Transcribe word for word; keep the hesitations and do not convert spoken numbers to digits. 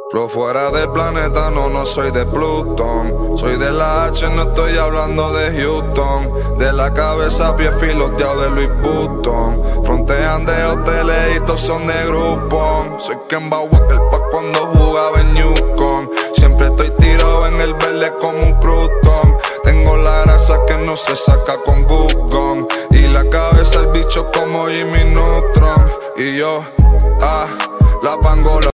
Flow fuera del planeta, no, no soy de Plutón. Soy de la H, no estoy hablando de Houston. De la cabeza a pie filoteado de Louis Vuitton. Frontean de hoteles y todos son de Groupon. Soy Kemba Walker pa' cuando jugaba en Yukon. Siempre estoy tirado en el verde como un crutón. Tengo la grasa que no se saca con Google. Y la cabeza el bicho como Jimmy Neutron. Y yo, ah, la pangola.